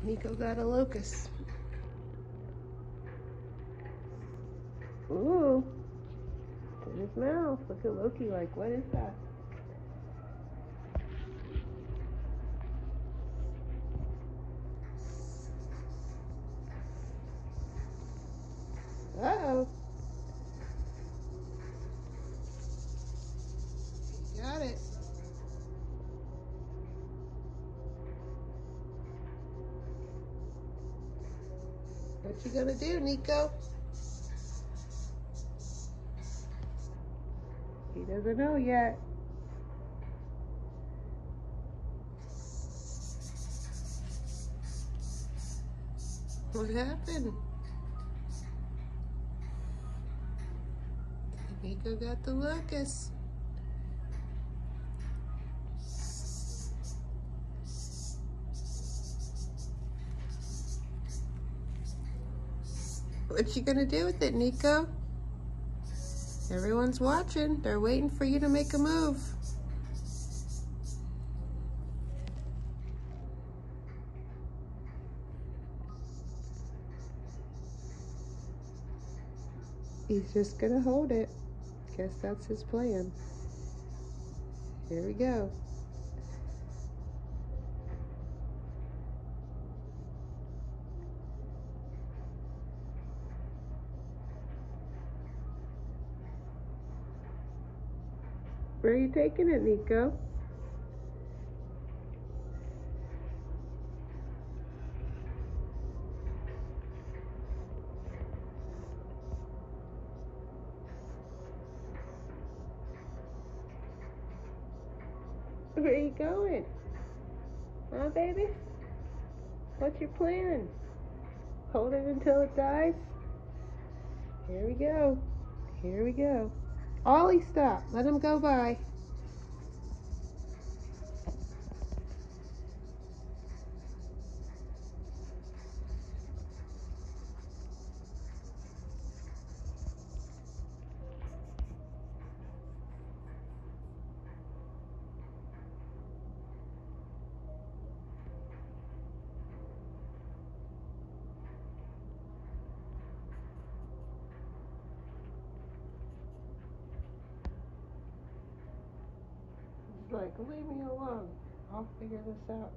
Nico got a locust. Ooh, it's in his mouth. Look at Loki like, what is that? Uh-oh. Got it. What you gonna do, Nico? He doesn't know yet. What happened? Nico got the locust. What you gonna do with it, Nico? Everyone's watching. They're waiting for you to make a move. He's just gonna hold it. Guess that's his plan. Here we go. Where are you taking it, Nico? Where are you going? Huh, baby? What's your plan? Hold it until it dies? Here we go. Here we go. Ollie, stop. Let him go by. He's like, leave me alone. I'll figure this out.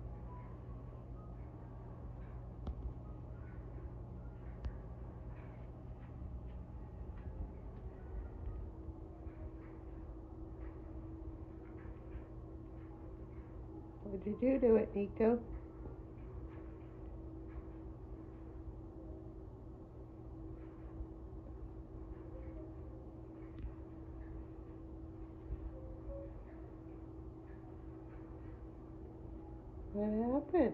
What'd you do to it, Nico? What happened?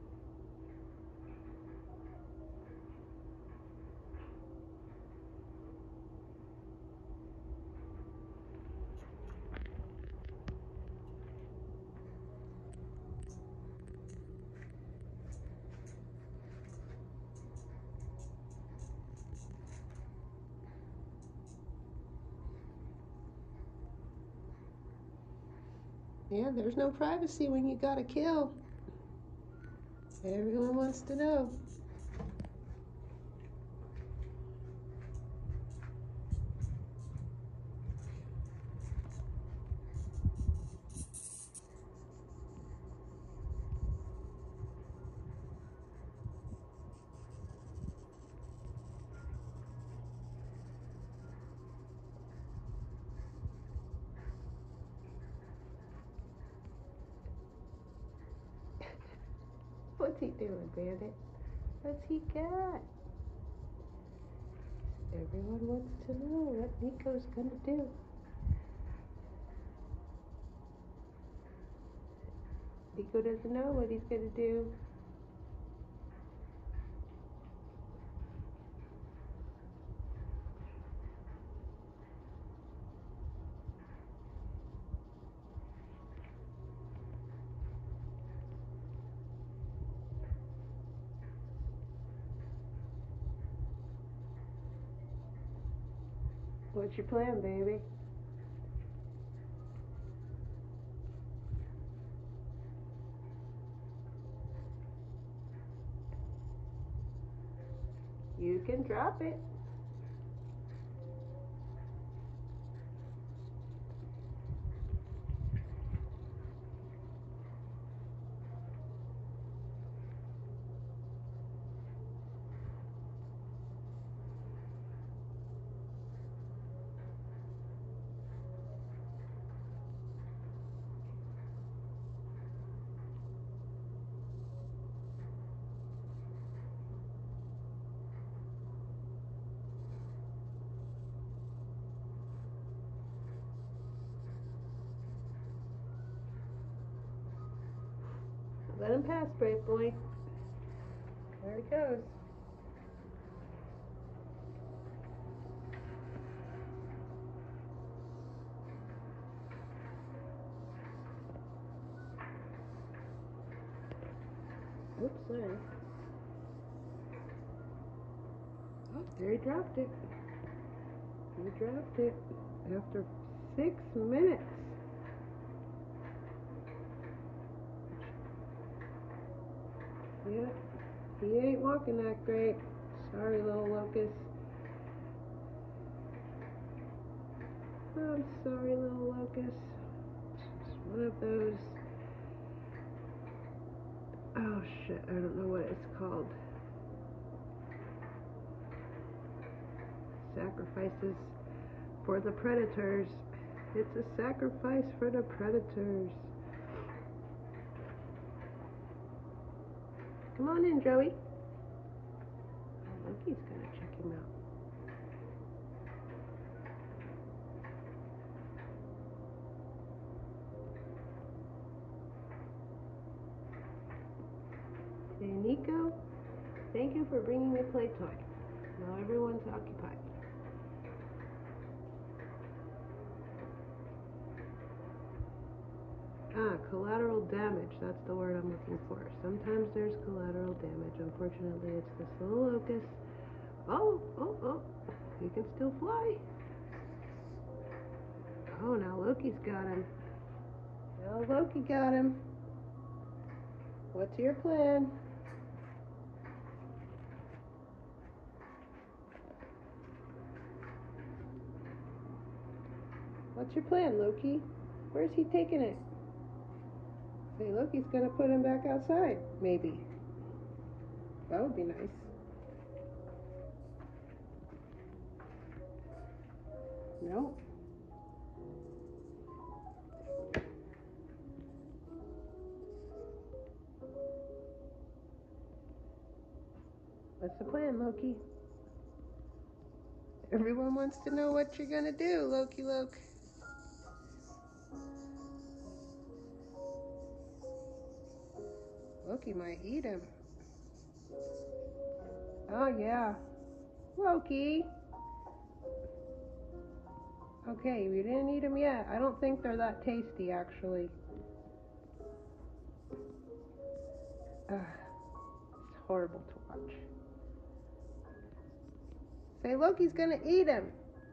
Yeah, there's no privacy when you got to kill. Everyone wants to know. What's he doing, Bandit? What's he got? Everyone wants to know what Nico's gonna do. Nico doesn't know what he's gonna do. What's your plan, baby? You can drop it. Let him pass, brave boy. There he goes. Oops, sorry. Oh, there he dropped it. He dropped it after 6 minutes. Yeah, he ain't walking that great. Sorry, little locust. I'm sorry, little locust. It's one of those. Oh shit, I don't know what it's called. Sacrifices for the predators. It's a sacrifice for the predators. Come on in, Joey. Loki's gonna check him out. Hey, Nico, thank you for bringing a play toy. Now everyone's occupied. Ah, collateral damage. That's the word I'm looking for. Sometimes there's collateral damage. Unfortunately, it's this little locust. Oh, oh, oh. He can still fly. Oh, now Loki's got him. Now Loki got him. What's your plan? What's your plan, Loki? Where's he taking it? Say, Loki's gonna put him back outside, maybe. That would be nice. No. What's the plan, Loki? Everyone wants to know what you're gonna do, Loki Loke. Loki might eat him. Oh, yeah. Loki! Okay, we didn't eat him yet. I don't think they're that tasty, actually. It's horrible to watch. Say, Loki's gonna eat him.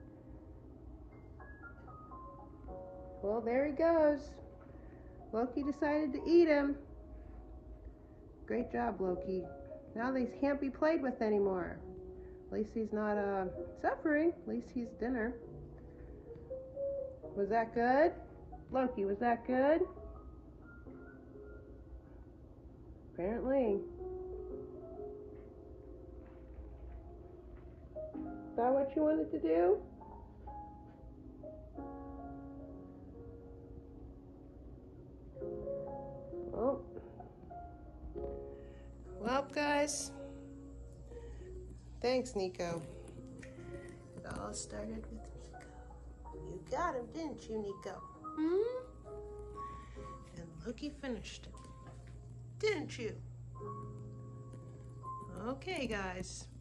Well, there he goes. Loki decided to eat him. Great job, Loki. Now they can't be played with anymore. At least he's not suffering. At least he's dinner. Was that good? Loki, was that good? Apparently. Is that what you wanted to do? Oh. Well, guys. Thanks, Nico. It all started with Nico. You got him, didn't you, Nico? And Loki finished it. Didn't you? Okay, guys.